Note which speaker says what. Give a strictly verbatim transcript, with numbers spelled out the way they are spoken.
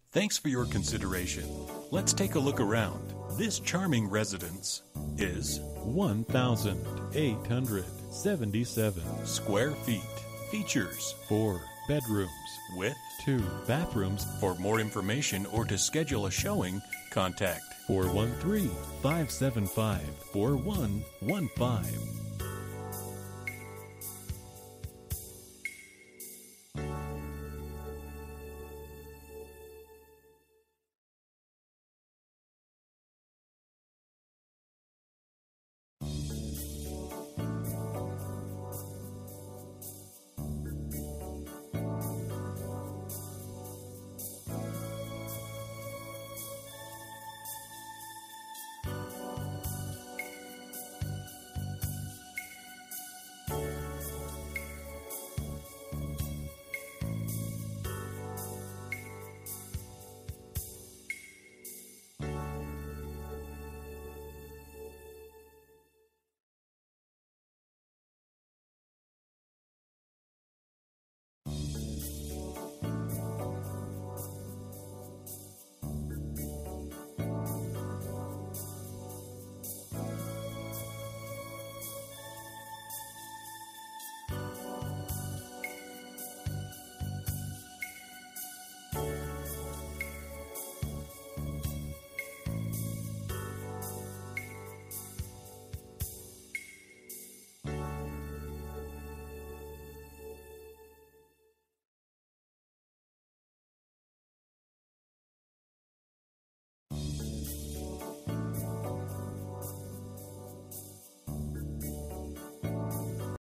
Speaker 1: Thanks for your consideration. Let's take a look around. This charming residence is
Speaker 2: one thousand eight hundred seventy-seven
Speaker 1: square feet. Features
Speaker 2: four bedrooms
Speaker 1: with
Speaker 2: two bathrooms.
Speaker 1: For more information or to schedule a showing, contact
Speaker 2: four one three, five seven five, four one one five.